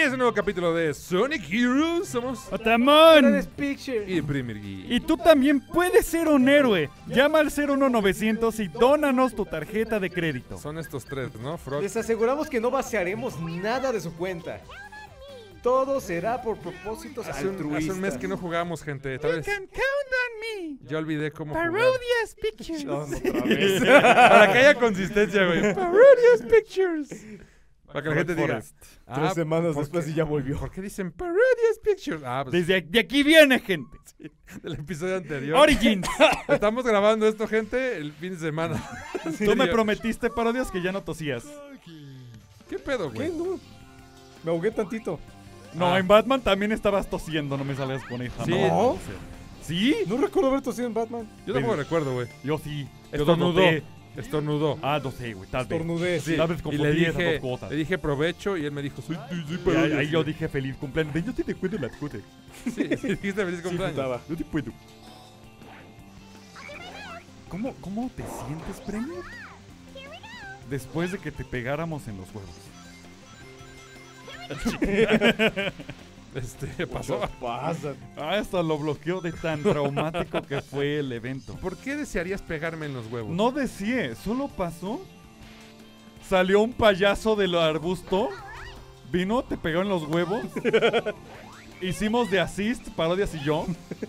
Bienvenidos a un nuevo capítulo de Sonic Heroes. Somos ¡Otamón! y Premier Geek. Y tú también puedes ser un héroe. Llama al 01900 y dónanos tu tarjeta de crédito. Son estos tres, ¿no? Frog. Les aseguramos que no vaciaremos nada de su cuenta. Todo será por propósitos altruistas. Hace un mes que no jugamos, gente. Tal vez count on me. ya olvidé cómo jugar. Parodias Pictures. No, otra vez. Para que haya consistencia, güey. Parodias Pictures. Para que la gente diga. Forest. 3 semanas ¿por después qué? y ya volvió. ¿Por qué dicen Parodias Pictures? Ah, pues De aquí viene, gente. del episodio anterior. Origins. Estamos grabando esto, gente, el fin de semana. Tú me prometiste parodias que ya no tosías. ¿Qué pedo, ¿Qué? güey? No. Me ahogué tantito. No, Ah. en Batman también estabas tosiendo, no me salgas con esa. Sí. ¿No? ¿Sí? No recuerdo haber tosido en Batman. Yo tampoco recuerdo, güey. Yo sí. Yo Estornudó. noté. Estornudó. Ah, no sé, güey, tal vez. Estornudé. Sí, Tal vez y le confundí esas dos dije, cosas. le dije provecho y él me dijo, soy Y parodia. ahí yo dije feliz cumpleaños. Ven, yo sí te cuento las cosas. Sí, dijiste feliz Sí, cumpleaños. putaba. Yo sí puedo. ¿Cómo te sientes, Premier? Después de que te pegáramos en los huevos. Pasó. ¿Qué pasa? Ah, hasta lo bloqueó de tan traumático que fue el evento. ¿Por qué desearías pegarme en los huevos? No deseé, solo pasó. Salió un payaso del arbusto. Vino, te pegó en los huevos. Hicimos de assist, parodias y yo.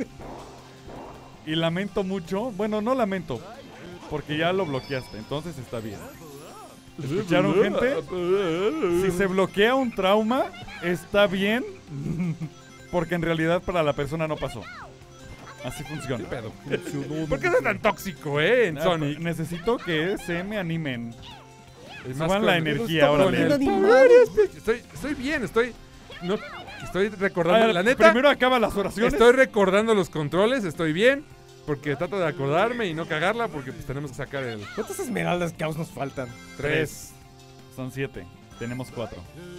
Y lamento mucho. Bueno, no lamento. Porque ya lo bloqueaste, entonces está bien. ¿Escucharon, gente? Si se bloquea un trauma, está bien. Porque en realidad para la persona no pasó. Así funciona. ¿Qué pedo? ¿Por qué es tan tóxico, en Ah, Sonic? Necesito que se me animen. Es más Suban la con- energía, con órale. el Animales. Parodias Pictures. Estoy bien, estoy recordando. A ver, La neta, primero acaba las oraciones. estoy recordando los controles, estoy bien. Porque trato de acordarme y no cagarla porque pues tenemos que sacar el ¿Cuántas esmeraldas caos nos faltan? 3. Son 7. Tenemos 4.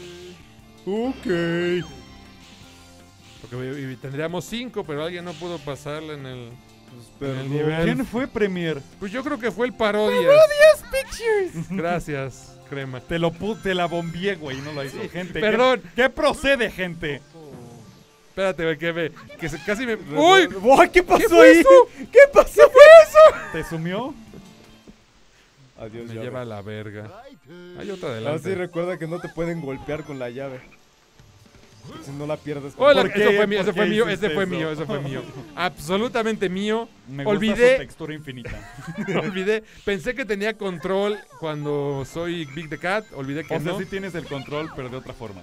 Ok. Porque tendríamos 5, pero alguien no pudo pasarla en el... Perdón. el nivel. ¿Quién fue Premier? Pues yo creo que fue el Parodias. Pictures. Gracias, crema. Te la bombié, güey, no lo hizo. Gente, perdón. ¿Qué procede, gente? Espérate, güey, que casi me... ¡Uy! ¡Uy! ¿Qué pasó fue ahí? eso? ¿Qué pasó? ¿Te sumió? Adiós, Me llave. lleva a la verga. Hay otra Ahora sí adelante. recuerda que no te pueden golpear con la llave. Si no la pierdes. Hola, ¿Por qué? eso fue mío, ¿Por eso fue qué mío, hiciste ese fue eso? mío, eso fue mío. Absolutamente mío. Me gusta su Olvidé, textura infinita. olvidé. Pensé que tenía control cuando soy Big the Cat. Olvidé que O sea, no. sí tienes el control, pero de otra forma.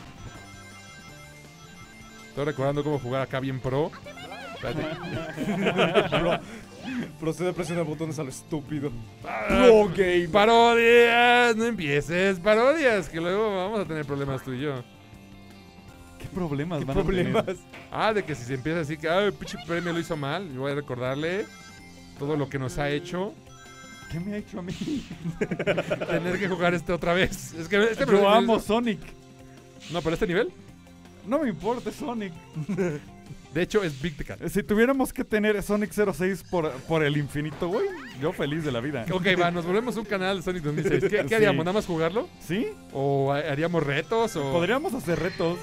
Estoy recordando cómo jugar acá bien pro. Espérate. Procede a presionar botones a lo estúpido. Pro game. Parodias, no empieces parodias, que luego vamos a tener problemas tú y yo. ¿Qué problemas ¿Qué van a problemas? tener? Ah, de que si se empieza así que, el pinche premio lo hizo mal, yo voy a recordarle todo lo que nos ha hecho ¿Qué me ha hecho a mí? tener que jugar otra vez. Es que este Yo amo Sonic. No, pero este nivel, No me importa Sonic. de hecho, es Big the Cat. Si tuviéramos que tener Sonic 06 por el infinito, güey, yo feliz de la vida. Ok, va, nos volvemos un canal de Sonic 2006. ¿Qué Sí. haríamos? ¿Nada más jugarlo? ¿Sí? ¿O haríamos retos? O... Podríamos hacer retos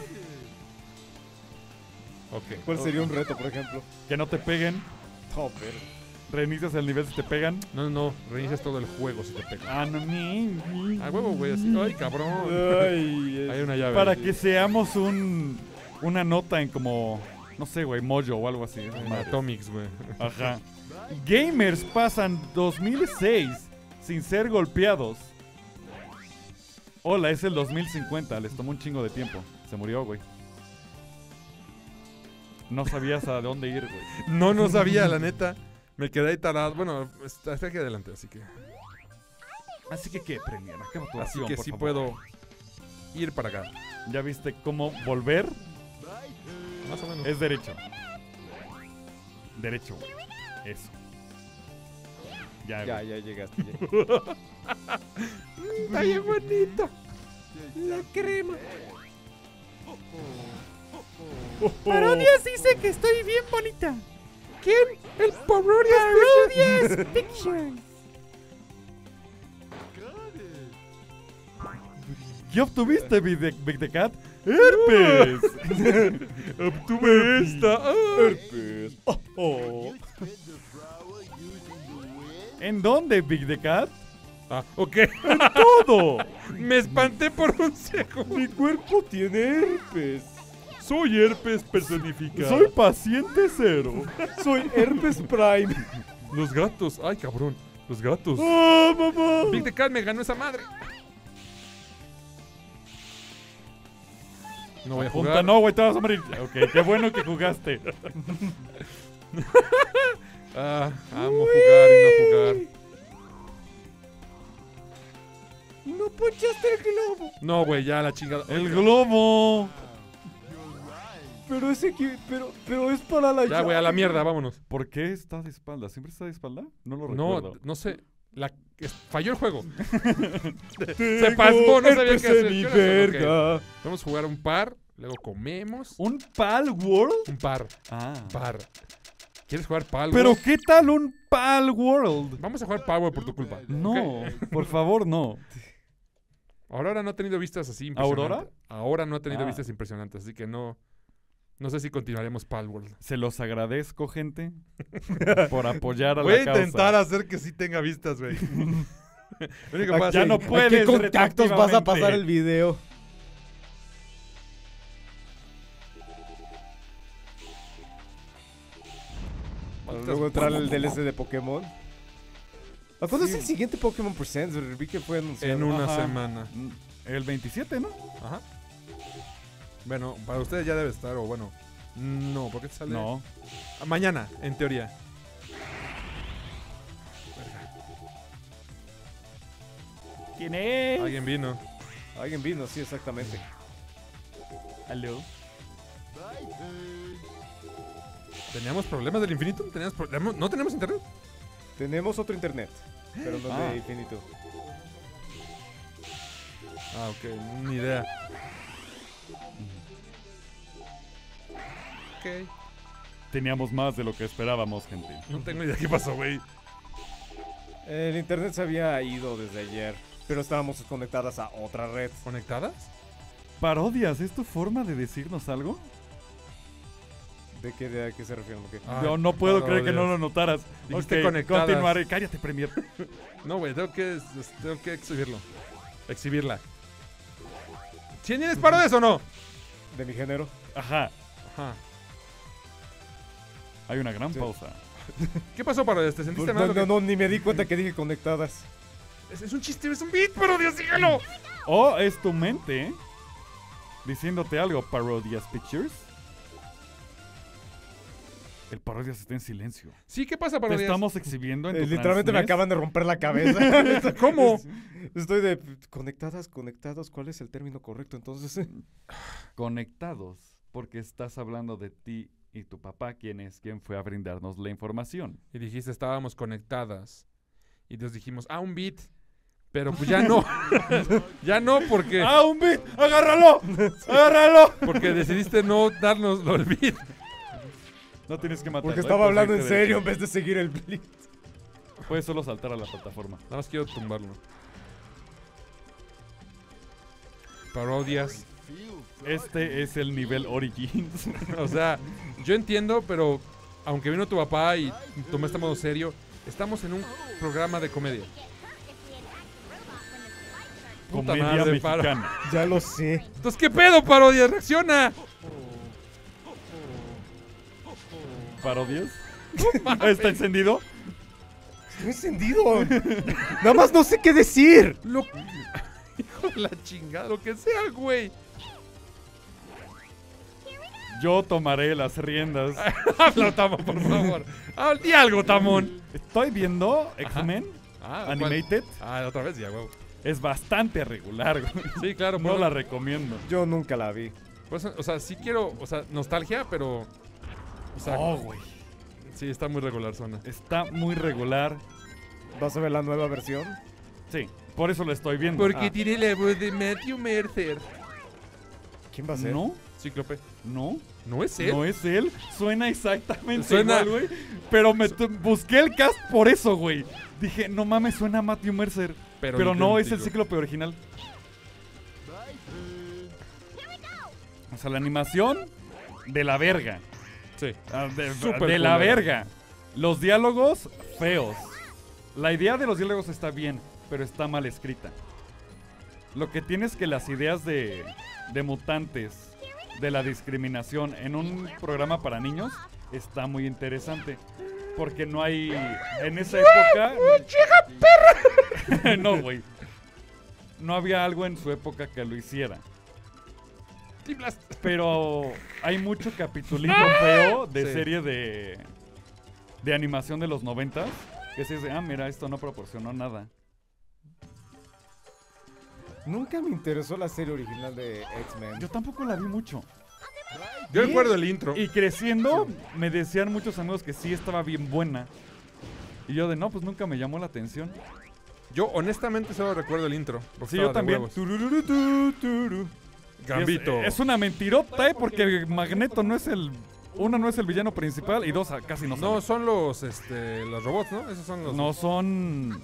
Ok. ¿Cuál sería un reto, por ejemplo? que no te peguen. No, pero... Reinicias el nivel si te pegan. No, reinicias todo el juego si te pega. Ah, no, ni. Ah, huevo, güey, así. Ay, cabrón. Ay, Hay una llave. Para que seamos una nota en como, no sé, güey, Mojo o algo así. esas En madres. Atomics, güey. Ajá. Gamers pasan 2006 sin ser golpeados. Hola, es el 2050. Les tomó un chingo de tiempo. Se murió, güey. No sabías a dónde ir, güey. No sabía, la neta. Me quedé ahí tarado. Bueno, está aquí adelante, así que... Así que, ¿qué, Premier? Acaba tu Así acción, que por sí favor. puedo ir para acá. ¿Ya viste cómo volver? Más o menos. Es derecho. Derecho, güey. Eso. Ya, Ya, güey. ya llegaste. Ya. Está bien bonito. La crema. Parodias dice que estoy bien bonita. ¿Quién? El Parodias Pictures. ¿Qué obtuviste, Big the Cat? ¡Herpes! Obtuve esta. Ah. Herpes. Oh, oh. ¿En dónde, Big the Cat? Ah, ok. ¡Todo! Me espanté por un segundo. Mi cuerpo tiene herpes. Soy herpes personificado. Soy paciente cero. Soy herpes prime. Los gatos. Ay, cabrón. Los gatos. ¡Oh, mamá! Big the Cat me ganó esa madre. No voy a Punta, jugar. no, güey, te vas a morir. Ok, qué bueno que jugaste. Ah, amo jugar y no jugar. No ponchaste el globo. No, güey, ya la chingada. ¡El globo! Pero pero es para la Ya, güey, a la mierda, vámonos. ¿Por qué está de espalda? ¿Siempre está de espalda? No lo No, recuerdo. no sé. Falló el juego. Se pasmó, no sabía qué hacer. en mi ¿Qué hora son? verga. Ok. Vamos a jugar un par, luego comemos. ¿Un Pal World? Un par, Ah. par. ¿Quieres jugar Pal? ¿Pero World? qué tal un Pal World? Vamos a jugar Power por tu culpa. No, Ok. por favor, no. Aurora no ha tenido vistas así impresionantes. ¿Aurora? Ahora no ha tenido Ah. vistas impresionantes, así que no sé si continuaremos Pal World. Se los agradezco, gente, por apoyar a Voy a la causa. intentar hacer que sí tenga vistas, güey. Lo único que puedo Ya hacer- no ¿A qué puedes, contactos vas a pasar retroactivamente. el video? Para luego entrar el DLC de Pokémon. ¿A cuándo es el siguiente Pokémon Presents? Vi que fue anunciado. En una Ajá. semana. El 27, ¿no? Ajá. Bueno, para ustedes ya debe estar, o bueno. No, ¿por qué te sale? No. Ah, mañana, en teoría. ¿Quién es? Alguien vino. Alguien vino, sí, exactamente. ¿Aló? ¿Teníamos problemas del infinito? ¿No tenemos internet? Tenemos otro internet, pero no Ah. de infinito. Ah, ok, ni idea. Ok. Teníamos más de lo que esperábamos, gente. No tengo idea qué pasó, güey. El internet se había ido desde ayer, pero estábamos conectadas a otra red. ¿Conectadas? ¿Parodias? ¿Es tu forma de decirnos algo? ¿A qué se refieren? ¿O qué? Ay, Yo no puedo creer que no parodias. lo notaras. Dijiste Ok, conectadas. continuaré. Cállate, Premier. No, güey, tengo que exhibirlo. Exhibirla. ¿Quién eres parodias o no? ¿De mi género? Ajá. Ajá. Hay una gran Sí. pausa. ¿Qué pasó, parodias? ¿Te sentiste No, mal? o qué? no, ni me di cuenta que dije conectadas. Es un chiste, es un beat, parodias, dígalo. O es tu mente diciéndote algo, Parodias Pictures. El Parodias está en silencio. Sí, ¿qué pasa, Te parodias? estamos exhibiendo en tu Literalmente me transnes. acaban de romper la cabeza. ¿Cómo? Estoy de conectados. ¿Cuál es el término correcto entonces? Conectados, porque estás hablando de ti y tu papá, quien fue a brindarnos la información. Y dijiste, estábamos conectadas. Y nos dijimos, un beat. Pero pues ya no. Ya no, porque un beat! ¡Agárralo! ¡Agárralo! porque decidiste no darnos el beat. No tienes que matarlo. Porque ¿eh? estaba hablando en Perfecto, serio en derecho. vez de seguir el blitz. Puedes solo saltar a la plataforma. Nada más quiero tumbarlo. Parodias. Este es el nivel Origins. O sea, yo entiendo, pero aunque vino tu papá y tomé este modo serio, estamos en un programa de comedia. Puta Comedia madre, paro. mexicana. Ya lo sé. Entonces, ¿qué pedo, parodia? ¡Reacciona! ¿Parodias? ¿Está encendido? Estoy encendido. Nada más no sé qué decir. Hijo de la chingada, lo que sea, güey. Yo tomaré las riendas. Habla, Tamón, por favor. Di algo, Tamón. Estoy viendo X-Men ¿cuál? Animated. Otra vez ya, güey. Es bastante regular, güey. Sí, claro. No la recomiendo. Yo nunca la vi. Pues, o sea, sí quiero, o sea, nostalgia, pero... O sea, Oh, güey. sí, está muy regular, zona. Está muy regular. ¿Vas a ver la nueva versión? Sí, por eso lo estoy viendo. Porque tiene la voz de Matthew Mercer. ¿Quién va a ser? No, Cíclope. no, ¿No es él? no es él. Suena exactamente Suena- igual, güey. Pero busqué el cast por eso, güey. Dije, no mames, suena a Matthew Mercer. Pero no es el idéntico. Cíclope original. sea, la animación de la verga. Sí. De Súper la culera. verga. Los diálogos feos. La idea de los diálogos está bien, pero está mal escrita. Lo que tiene es que las ideas de mutantes, de la discriminación en un programa para niños, está muy interesante. Porque no hay... En esa época... No, güey. No había algo en su época que lo hiciera. Pero hay mucho capitulito feo de Sí. serie de animación de los 90 que se dice, mira, esto no proporcionó nada. Nunca me interesó la serie original de X-Men. Yo tampoco la vi mucho. Yo recuerdo el intro. Y creciendo, me decían muchos amigos que sí estaba bien buena. Y yo de, no, pues nunca me llamó la atención. Yo honestamente solo recuerdo el intro. porque Sí, estaba yo de también. huevos. Turururu, turu. Gambito. Es una mentirota, porque Magneto no es el... Uno no es el villano principal y dos casi no No, sale. son los robots, ¿no? Esos son los... No son...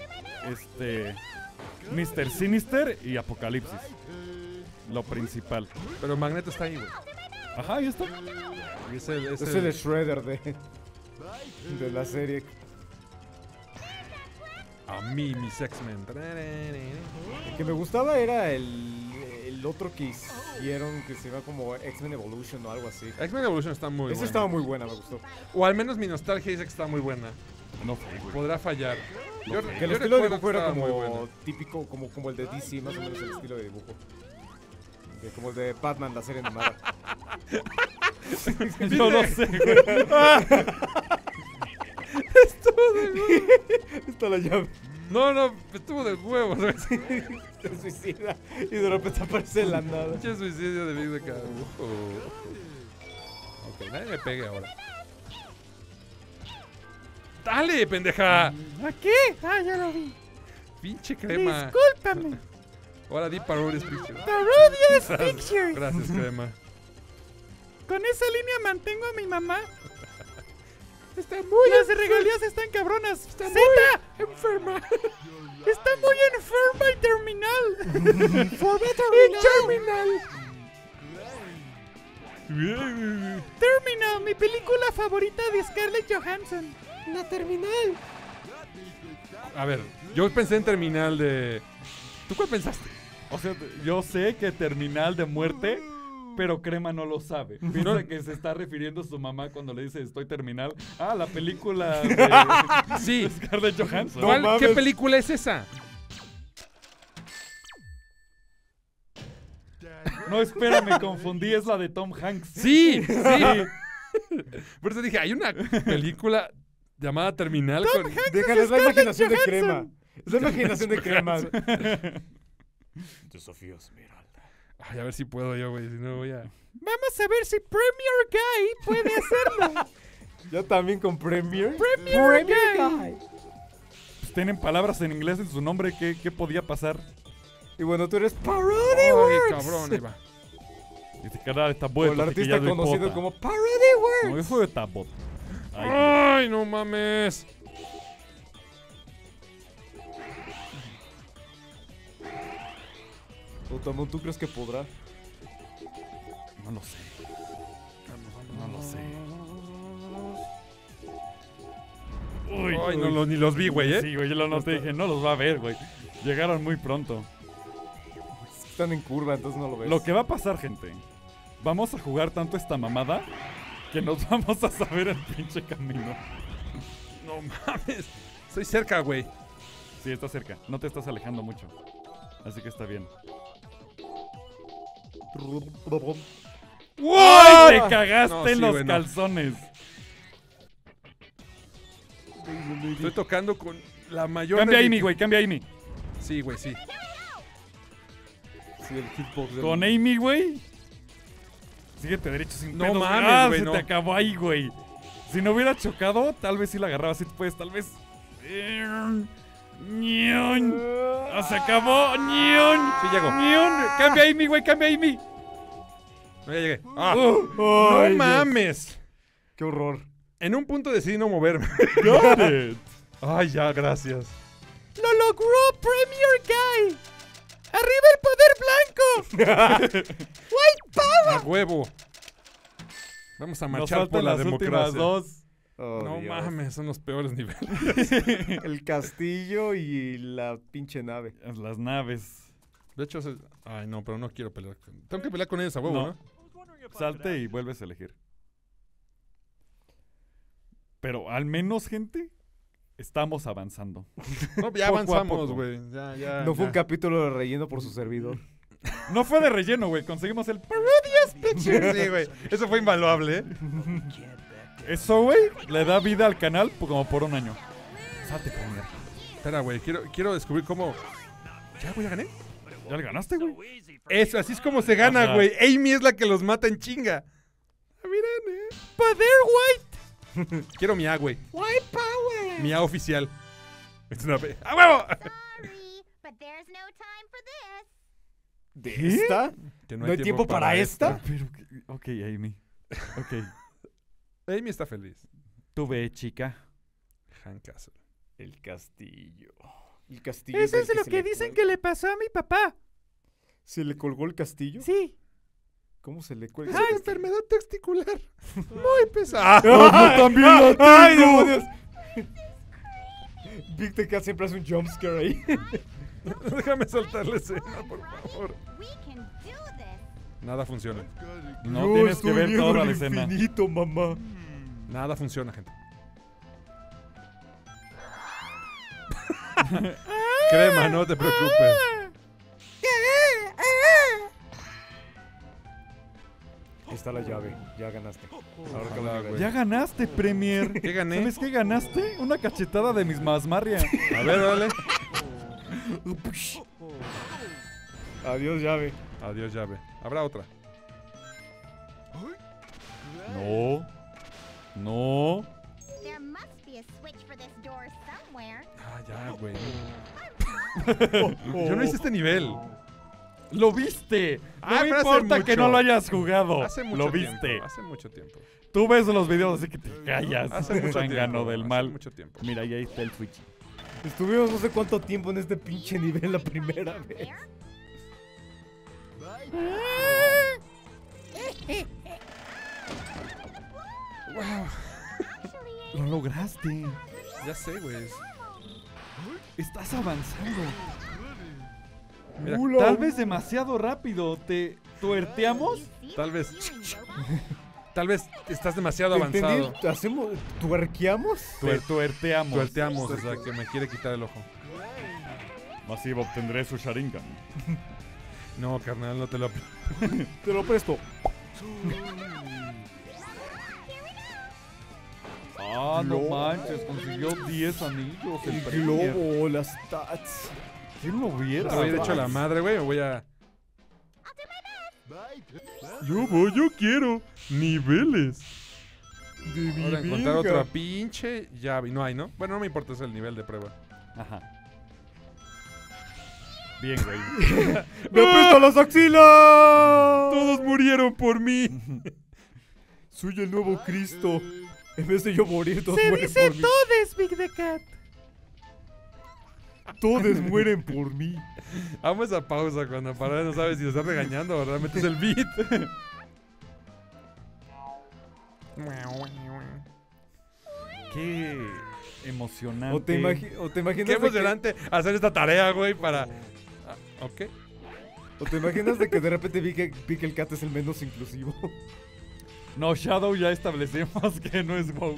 Mr. Sinister y Apocalipsis. Lo principal. Pero Magneto está ahí, güey. Ajá, ahí está. Y es el... Es el Shredder de la serie. A mí, mis X-Men. El que me gustaba era el otro que hicieron que se llama como X-Men Evolution o algo así. X-Men Evolution está muy Esa buena. estaba muy buena, me gustó. O al menos mi nostalgia dice que está muy buena. No sé, güey. Podrá fallar. Yo, Que el yo estilo de recuerdo dibujo era que estaba muy como buena. típico, como el de DC, más o menos el estilo de dibujo. Como el de Batman, la serie animada. Yo no sé, güey. Está la llave. No, estuvo de huevos, güey. Se suicida y de repente aparece en la nada. Pinche suicidio de Big de cada Ok, nadie me pegue ahora. ¡Dale, pendeja! ¿A qué? Ah, ya lo vi. Pinche crema. Discúlpame. Ahora di Parodies Pictures. Parodias Pictures. Gracias, crema. Con esa línea mantengo a mi mamá. Está muy Las regalías están cabronas. ¡Zeta! enferma. Está muy enferma y terminal. Terminal, mi película favorita de Scarlett Johansson. La Terminal. A ver, yo pensé en Terminal de... ¿Tú cuál pensaste? O sea, yo sé que terminal de muerte, pero Crema no lo sabe. Piensa que se está refiriendo a su mamá cuando le dice estoy terminal. Ah, la película de Sí. Scarlett Johansson. No ¿Cuál- ¿Qué mames. película es esa? No, espera, me confundí, es la de Tom Hanks. Sí, sí. Por eso dije, hay una película llamada Terminal con... Déjale, es la Scarlett imaginación de Johansson. crema. Es la imaginación de crema. De Sofía Esmeralda. Ay, a ver si puedo yo, güey, si no voy a... Vamos a ver si Premier Guy puede hacerlo. Ya también con Premier. Premier Guy. Pues tienen palabras en inglés en su nombre, ¿qué podía pasar? Y bueno, tú eres Parody Ay, Works. cabrón, ahí va. Este canal está O bueno. el artista conocido como Parody No, Works. eso de Tabot. Ay, Ay, no mames. Otamón, ¿tú crees que podrá? no lo sé. No lo sé. Ay, no, ni los vi, güey, ¿eh? Sí, güey, yo lo noté, dije, no los va a ver, güey. Llegaron muy pronto. Están en curva, entonces no lo ves. Lo que va a pasar, gente. Vamos a jugar tanto esta mamada que nos vamos a saber el pinche camino. No mames. Estoy cerca, güey. Sí, está cerca. No te estás alejando mucho. Así que está bien. ¡Ay! Te cagaste No, sí, en los güey, no. calzones. Estoy tocando con la mayor... Cambia a de Amy, güey, cambia a Amy. Sí, güey, sí. Sí, el hitbox del- Con Amy, güey. Síguete derecho sin No pedos. mames, Ah, güey, se no. te acabó ahí, güey. Si no hubiera chocado, tal vez sí la agarrabas. Sí, pues, tal vez. ¡Ñon! Ah, se acabó. ¡Ñon! Sí llego. ¡Ñon! Cambia a Amy, güey, cambia a Amy. No, ya llegué. ¡Ah! Ay, ¡No Dios. mames! Qué horror. En un punto decidí no moverme. Got it. Ay, ya, gracias. ¡Lo logró Premier Guy! ¡Arriba el poder blanco! ¡White Power! ¡A huevo! Vamos a Nos marchar por faltan la las últimas democracia. dos. Oh, No Dios. mames, son los peores niveles. El castillo y la pinche nave. Las naves. De hecho, ay, no, pero no quiero pelear. Tengo que pelear con ellos a huevo, No. ¿no? Salte y vuelves a elegir. Pero al menos, gente, estamos avanzando. No, ya Poco a avanzamos, poco. güey. Ya. No fue un ya. capítulo de relleno por su servidor. No fue de relleno, güey. Conseguimos el... Sí, güey. Eso fue invaluable, ¿eh? Eso, güey, le da vida al canal como por un año. Salte, Premier. Espera, güey. Quiero descubrir cómo... ¿Ya, güey? ¿Ya gané? ¿Ya le ganaste, güey? Eso, así es como se gana, Ajá. güey. Amy es la que los mata en chinga. Ah, miren, ¡Poder White! Quiero mi A, güey. ¡White Power! Mi A oficial. Es una ¡a huevo! Sorry, but there's no time for this. ¿De ¿Qué? esta? Que ¿No hay tiempo para esta? Pero, ok, Amy. Ok. Amy está feliz. Tú ve, chica. Han Castle. El castillo. El castillo. Eso del es lo se que le dicen cuelga. que le pasó a mi papá. ¿Se le colgó el castillo? Sí. ¿Cómo se le cuelga? Es una enfermedad testicular. Muy pesada. ¡Ah, también la ¡Ay, tengo! demonios! Big the Cat siempre hace un jumpscare ahí. Déjame soltar la escena, por favor. We can do this. Nada funciona. No tienes que ver toda la escena. infinito, mamá. Nada funciona, gente. Crema, no te preocupes. Ahí está la llave. Ya ganaste. Ahora Ojalá, acabo de güey. ver. Ya ganaste, Premier. ¿Qué gané? ¿Sabes qué ganaste? Una cachetada de mis Masmarria. A ver, dale. Adiós, llave. Adiós, llave. Habrá otra. No. No. There must be a switch for this door somewhere. Ah, ya, güey. Yo no hice este nivel. ¡Lo viste! Ah, No me pero hace importa que mucho. no lo hayas jugado. Hace mucho Lo tiempo. viste. Hace mucho tiempo. Tú ves los videos así que te callas. Hace mucho Zángano tiempo. del hace mal. mucho tiempo. Mira, ahí está el Switch. Estuvimos no sé cuánto tiempo en este pinche nivel la primera vez. There? Actually, Lo lograste. Ya sé, güey. Estás avanzando. Mira, Tal vez demasiado rápido. ¿Te tuerteamos? you see Tal vez. the ceiling robot? Tal vez estás demasiado ¿Te avanzado. entendí? ¿Hacemos? ¿Tuerqueamos? Te tuerteamos. Tuerteamos, o sea, que me quiere quitar el ojo. Masivo obtendré su Sharingan. No, carnal, no te lo... Te lo presto. Ah, no manches, consiguió 10 anillos. El El Premier. globo, las stats. ¿Quién lo viera? Te voy a ir hecho la madre, güey. Me voy a... Yo quiero niveles. Ahora encontrar otra pinche llave. No hay, ¿no? Bueno, no me importa, es el nivel de prueba. Ajá. Bien, güey. ¡Me apretó las axilas! Todos murieron por mí. Soy el nuevo Cristo. En vez de yo morir, todos Se mueren dice por mí. todes, Big the Cat. Todos mueren por mí. Amo esa pausa cuando para no sabes si te está regañando o realmente es el beat. Qué emocionante. O te imaginas Qué de que, emocionante hacer esta tarea, güey, para... Ah, ok. o te imaginas de que de repente vi que el cat es el menos inclusivo. No, Shadow ya establecimos que no es woke.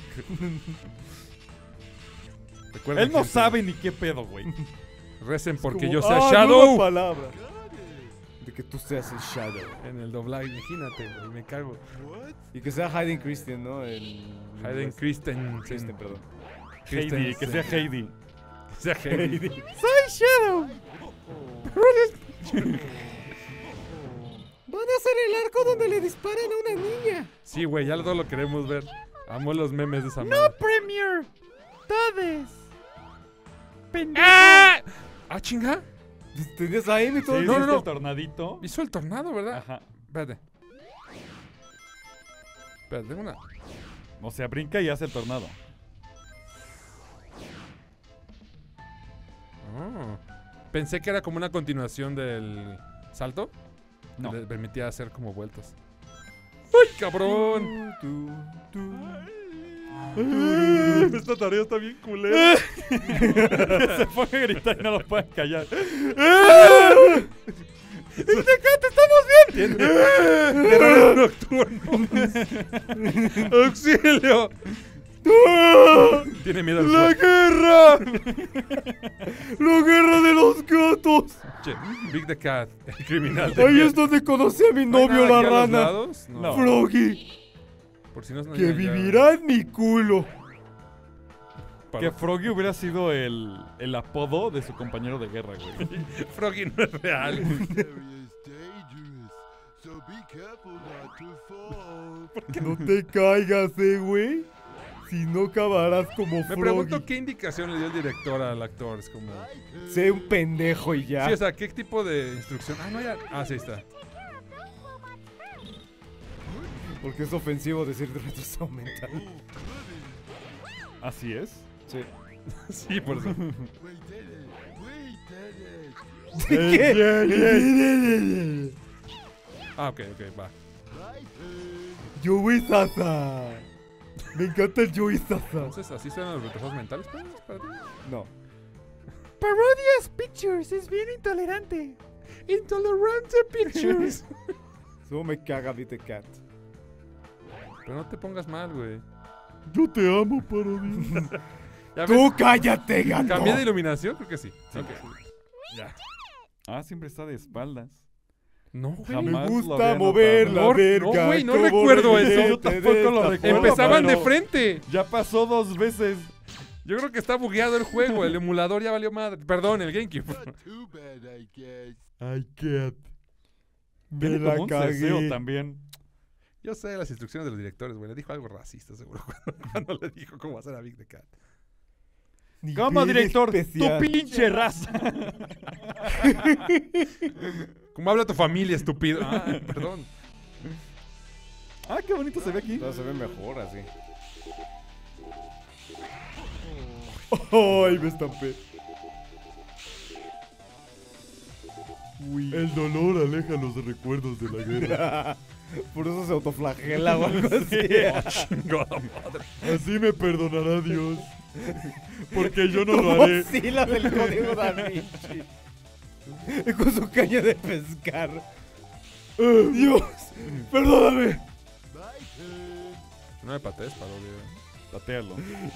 Recuerden, Él no gente, sabe ni qué pedo, güey. Recen porque Como, yo sea nueva Shadow. palabra. De que tú seas el Shadow. En el doblaje, imagínate, güey, me cago. Y que sea Hayden Christian, ¿no? Hayden Christensen. Christian, perdón. Heidi, que sea Heidi. Que sea Heidi. Soy Shadow. Van a hacer el arco donde le disparan a una niña. Sí, güey, ya todo lo queremos ver. Amo los memes de esa No, madre. Premier. Todes. Pendejo. ¡Ah! ¿Ah, chinga? ¿Tenías a Amy todo? Sí, No, no, ¿viste no. el tornadito? Hizo el tornado, ¿verdad? Ajá. Espérate. Espérate, tengo una... O sea, brinca y hace el tornado. Oh. Pensé que era como una continuación del salto. No. Le permitía hacer como vueltas. ¡Ay, cabrón! Esta tarea está bien culera. Se pone a gritar y no lo pueden callar. ¡Terror nocturno! ¡Auxilio! Tiene miedo al ¡La fuego. guerra! ¡La guerra de los gatos! Che, Big the Cat, el criminal. Ahí es donde conocí a mi ¿No hay novio, nada la aquí a los rana. lados? No. Froggy, Por si no es que vivirá en mi culo. Que Froggy hubiera sido el apodo de su compañero de guerra, güey. Froggy no es real. No te caigas, güey. Si no acabarás como Me Froggy. pregunto qué indicación le dio el director al actor. Es como... Sé un pendejo y ya. Sí, o sea, ¿qué tipo de instrucción? Ah, no, ya... Ah, sí, está. Porque es ofensivo decir retrasado mental. Así es. Sí. Sí, por eso. ¿Qué? Ah, ok, va. Yui Sasa. Me encanta el Yui Sasa. Entonces, ¿así suenan los retrasados mentales? Para ti? No. Parodias Pictures es bien intolerante. Intolerante Pictures. Solo me caga Beat the Cat. Pero no te pongas mal, güey. Yo te amo, parodia. ¿Ya ves? Tú cállate, gato. ¿Cambié de iluminación? Creo que sí. Sí. Ok. Ya. Ah, siempre está de espaldas. No, güey. Jamás Me lo gusta había mover la notado. verga. No, güey, no como recuerdo eso. reguete Yo tampoco de lo esta recuerdo. forma. Empezaban de pero- frente. Ya pasó 2 veces. Yo creo que está bugueado el juego. El emulador ya valió madre. Perdón, el GameCube. Ay, cat. Me Viene la como un ceseo cagué. también. Yo sé las instrucciones de los directores, güey. Le dijo algo racista, seguro. Cuando le dijo cómo hacer a Big the Cat. ¿Cómo, Nivel director? especial. Tu pinche raza. ¿Cómo habla tu familia, estúpido? Ah, perdón. Ah, qué bonito se ve aquí. No, se ve mejor así. Ay, me estampé. El dolor aleja los recuerdos de la guerra. Por eso se autoflagela o algo así. Chingada madre. Así me perdonará Dios. Porque yo no lo haré. Sí, la del código Da Vinci. Con su caña de pescar. Dios, perdóname. No me patees, parodia. Patealo.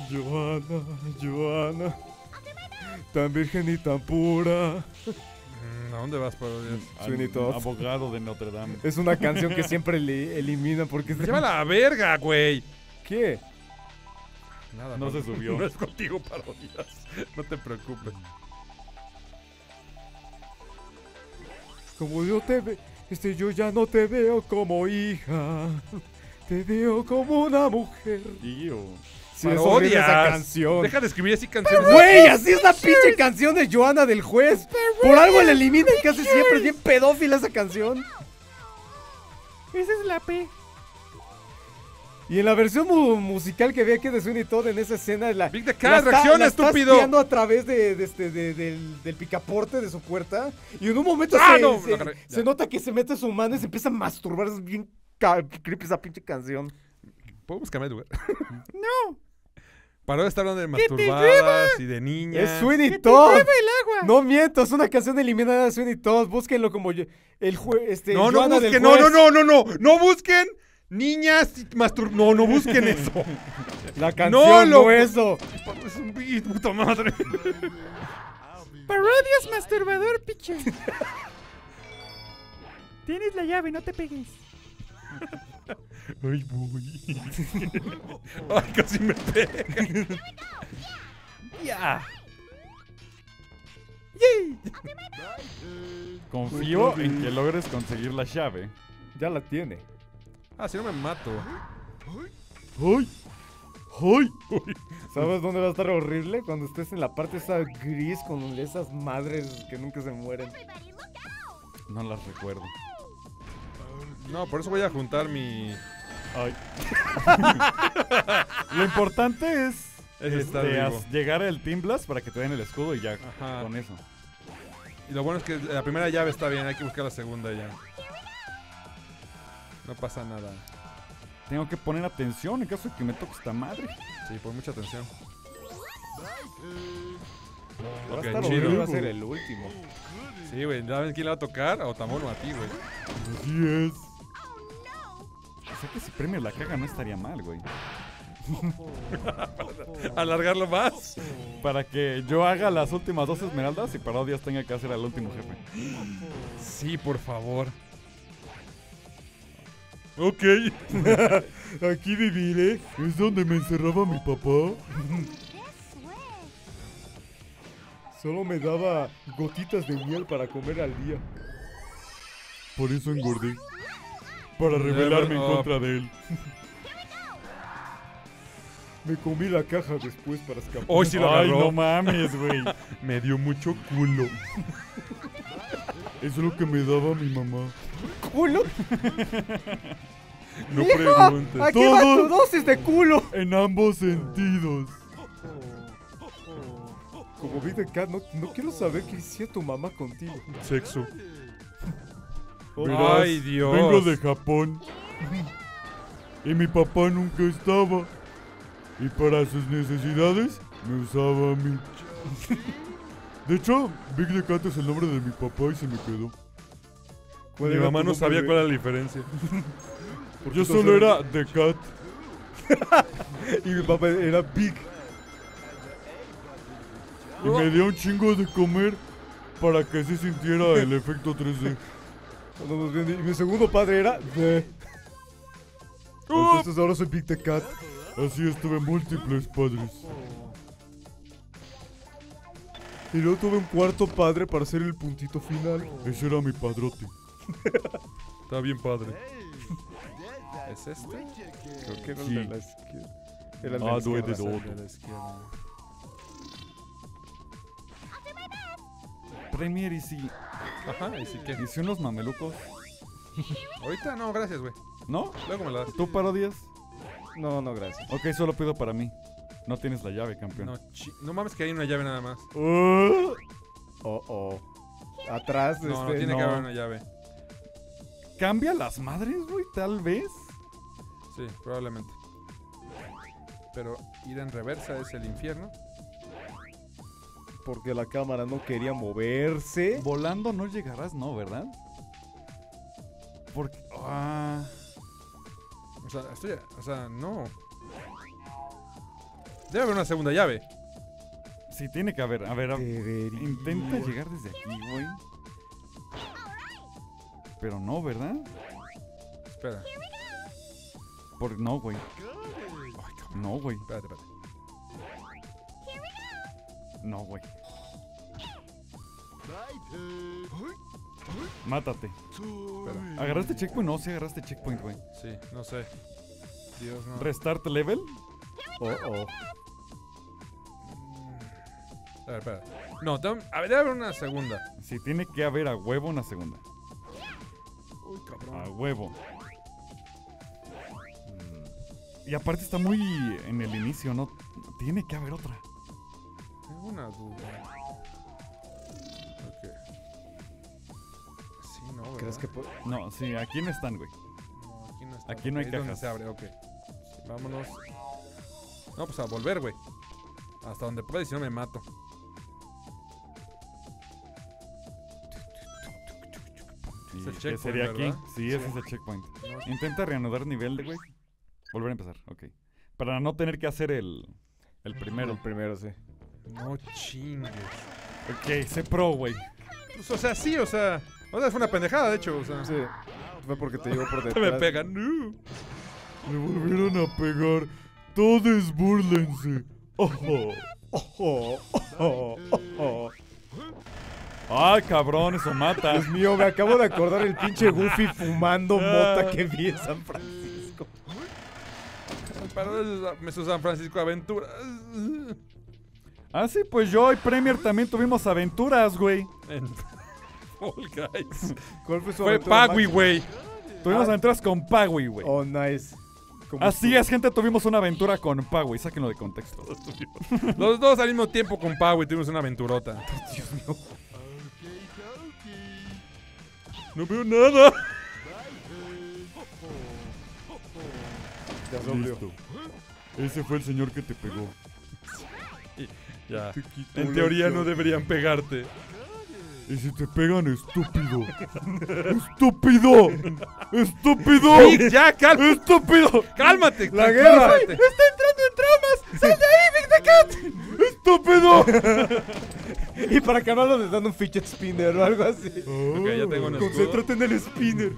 Joana, tan virgen y tan pura. ¿A dónde vas, parodia? Sweeney Todd. Abogado de Notre Dame. Es una canción que siempre eliminan porque es de... Lleva la verga, güey. ¿Qué? Nada, No se parodia. subió. No es contigo, parodias. No te preocupes. Como yo te veo, yo ya no te veo como hija. Te veo como una mujer. Tío. Sí, es horrible esa Parodias. canción. Deja de escribir así canciones. Güey, así es la pinche canción de Joana del Juez. Por algo la eliminan casi siempre. Es bien pedófila esa canción. Esa es la P. Y en la versión musical que vi aquí de Sweeney Todd en esa escena, la, Big the Cat, reacciona, está estúpido. espiando a través del picaporte de su puerta. Y en un momento Ah, se, no, se- lo agarré, ya. se nota que se mete su mano y se empieza a masturbar. Es bien creepy esa pinche canción. ¿Podemos cambiar de lugar? No. Parodia está hablando de ¡Que te masturbadas y de niñas. Es Sweeney ¡Que te Todd. llueva el agua! No miento, es una canción eliminada de Sweeney Todd. Búsquenlo como No, no Joana del busquen, no, Juez. no busquen niñas no busquen eso. La canción, No, no, loco. eso. Es un beat, puta madre. Parodias masturbador, piche. Tienes la llave, no te pegues. Ay, voy. Ay, casi me pega. Ya. ¡Yay! Confío en que logres conseguir la llave. Ya la tiene. Ah, si no me mato. ¡Ay! ¡Ay! ¿Sabes dónde va a estar horrible? Cuando estés en la parte esa gris con esas madres que nunca se mueren. Everybody, look out! No las recuerdo. No, por eso voy a juntar mi... Ay. Lo importante es estar vivo. llegar al Team Blast para que te den el escudo y ya Ajá. con eso. Y lo bueno es que la primera llave está bien, hay que buscar la segunda ya. No pasa nada. Tengo que poner atención en caso de que me toque esta madre. Sí, pon mucha atención. Va a Ok, estar chido. horrible, va a ser el último. Sí, güey. ¿Saben quién le va a tocar? A Otamón o a ti, güey. Así es. O sea que si Premier la caga no estaría mal, güey. Alargarlo más. Para que yo haga las últimas 2 esmeraldas y Parodias tenga que hacer al último jefe. Sí, por favor. Ok. Aquí viviré. ¿Es donde me encerraba mi papá? Solo me daba gotitas de miel para comer al día. Por eso engordé. Para rebelarme en Oh. contra de él. Me comí la caja después para escapar. Hoy sí lo Ay, agarró. no mames, güey. Me dio mucho culo. Eso es lo que me daba mi mamá. ¿Culo? No preguntes. Aquí va tu dosis de culo. En ambos sentidos. Como Big the Cat, no quiero saber qué hacía tu mamá contigo. Sexo. Verás, Ay, Dios. Vengo de Japón. Y mi papá nunca estaba. Y para sus necesidades me usaba a mí. De hecho, Big the Cat es el nombre de mi papá y se me quedó. Mi mamá no sabía cuál era la diferencia. Yo solo era The Cat. Y mi papá era Big. Y me dio un chingo de comer para que se sintiera el efecto 3D. Andamos viendo, y mi segundo padre era The. Entonces ahora soy Big the Cat. Así estuve múltiples padres. Y luego tuve un cuarto padre para hacer el puntito final. Ese era mi padrote. Está bien padre. ¿Es este? Creo que era Sí. el de la izquierda. Era el de Ah, la duele izquierda. todo. De la izquierda. Premier y si Ajá, y sí que. hice unos mamelucos. Ahorita no, gracias, güey. ¿No? Luego me la das. ¿Tú Parodias? No, no, gracias. Ok, solo pido para mí. No tienes la llave, campeón. No, no mames que hay una llave nada más. Oh. Atrás, No, no tiene no. que haber una llave. ¿Cambia las madres, güey? Tal vez. Sí, probablemente. Pero ir en reversa es el infierno. Porque la cámara no quería moverse. Volando no llegarás, no, ¿verdad? Porque... O sea, no. Debe haber una segunda llave. sí, tiene que haber. A ver, Debería. intenta llegar desde aquí, güey. Pero no, ¿verdad? Espera. No, güey. Ay, cabrón. No, güey. Espérate. No, güey. Mátate. Espera. ¿Agarraste checkpoint? No, sí agarraste checkpoint, güey. Sí, no sé. Dios, no. ¿Restart level? Oh. A ver, espera. No, debe haber una segunda. Sí, tiene que haber a huevo una segunda. Uy, cabrón. A huevo. Y aparte está muy en el inicio, ¿no? Tiene que haber otra. Tengo una duda. Ok. Sí, no, ¿verdad? ¿Crees que No, sí, aquí no están, güey. No, aquí no está. Aquí no hay Ahí es donde cajas. se abre, ok. Vámonos. No, pues a volver, güey. Hasta donde pueda y si no me mato. Es el ¿Qué checkpoint, sería aquí? ¿verdad? Sí, ese es el checkpoint. No, Intenta reanudar nivel de, güey. Volver a empezar, ok. Para no tener que hacer el primero. El primero, sí. no chingues. Ok, sé pro, güey. Pues, o sea, sí, o sea. O sea, fue una pendejada, de hecho. O sea, Sí. Fue porque te llegó por te detrás. me pegan. No. Me volvieron a pegar. Todos búrlense. Oh. Ay, cabrón, eso mata. Dios mío, me acabo de acordar el pinche Goofy fumando mota que vi en San Francisco. Para eso San Francisco Aventura. Ah, sí, pues yo y Premier también tuvimos aventuras, güey. En Fall Guys. ¿Cuál fue su Fue aventura Pagui, máxima? güey. Tuvimos aventuras con Pagui, güey. Oh, nice. ¿Cómo Así estuvo? es, gente, tuvimos una aventura con Pagui. Sáquenlo de contexto. Los dos al mismo tiempo con Pagui tuvimos una aventurota. Dios mío. No veo nada. Ya sobrio. Listo. Ese fue el señor que te pegó. Ya. En teoría no deberían pegarte. Y si te pegan, estúpido. ¡Estúpido! ¡Estúpido! Vic, ya, cálmate. ¡Estúpido! ¡Cálmate! ¡La guerra! ¡Está entrando en traumas! ¡Sal de ahí, Big the Cat! ¡Estúpido! Y para calmarlo les dan un fidget spinner o algo así. Ok, ya tengo un escudo. Concéntrate en el spinner.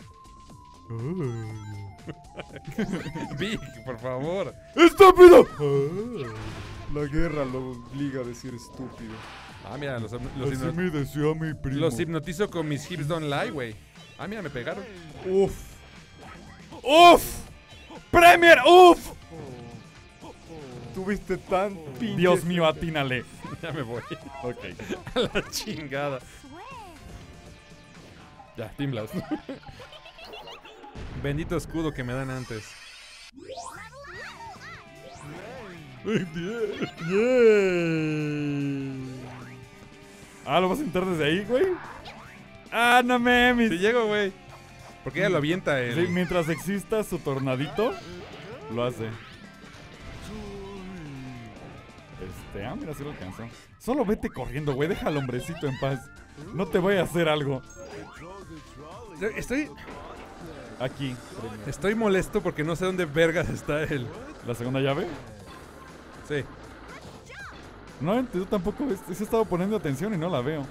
Vic, por favor. ¡Estúpido! La guerra lo obliga a decir estúpido. Ah, mira, Así me decía mi primo. los hipnotizo con mis hips don't lie, güey. Ah, mira, me pegaron. Uf. ¡Uf! ¡Premier! ¡Uf! Tuviste tan pinche. Dios mío, atínale. Ya me voy. Ok. A la chingada. Ya, Team Blast. Bendito escudo que me dan antes. Ah, ¿lo vas a entrar desde ahí, güey? Ah, no mames. Si llego, güey. Porque ella lo avienta Sí, mientras exista su tornadito, lo hace. Mira, sí lo alcanzó. Solo vete corriendo, güey. Deja al hombrecito en paz. No te voy a hacer algo. Estoy molesto porque no sé dónde vergas está él. ¿La segunda llave? Sí. No, yo tampoco. He estado poniendo atención y no la veo.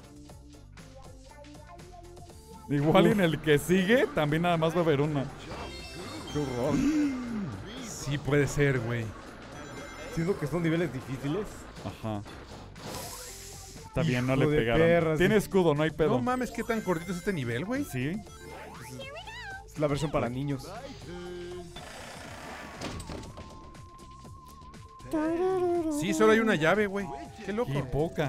Igual y en el que sigue, también nada más va a haber una. Qué horror. Sí puede ser, güey. Siento que son niveles difíciles. Ajá. Está bien, no Hijo le de pegaron. perras. Tiene escudo, no hay pedo. No mames, qué tan cortito es este nivel, güey. Sí. Es la versión para niños. Sí, solo hay una llave, güey. Qué loco. Y poca.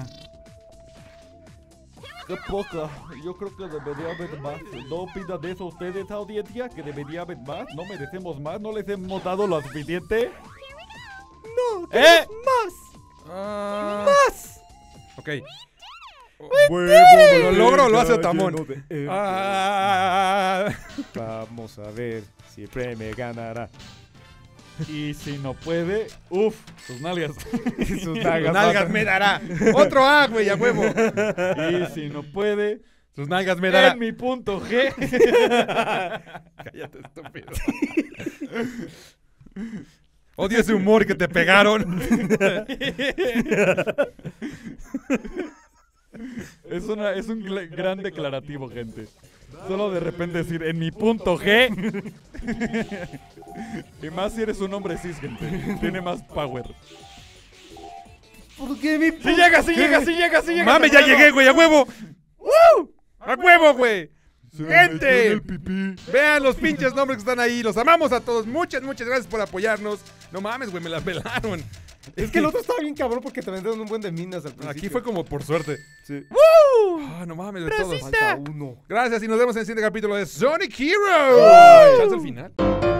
Qué poca. Yo creo que debería haber más. No pidan eso a ustedes, audiencia, que debería haber más. No merecemos más. No les hemos dado lo suficiente. ¡No! ¡Más! ¡Más! Ok. Huevo, ¿Lo logro o lo hace lleno Otamón? de M. Vamos a ver si el premio ganará. Y si no puede, uf, sus nalgas. Sus nalgas. Nalgas me dará. Otro A, güey, a huevo. Y si no puede, Sus nalgas me dará. en mi punto G. Cállate, estúpido. Odio ese humor que te pegaron. Es un gran declarativo, gente. Solo de repente decir, en mi punto G. Y más si eres un hombre cis, gente. Tiene más power. ¿Por qué mi ¡Sí llega, sí llega, sí llega, sí llega! Mames, ya llegué, güey, a huevo. ¡Woo! ¡A huevo, güey! Se me ¡Gente! metió en el pipí. Vean los pinches nombres que están ahí. Los amamos a todos. Muchas gracias por apoyarnos. No mames, güey, me la pelaron. Es que el otro estaba bien cabrón porque te vendieron un buen de minas al principio. Aquí fue como por suerte. Sí. Ah, no mames, de todos. Falta uno. Gracias y nos vemos en el siguiente capítulo de Sonic Heroes. Chance al final.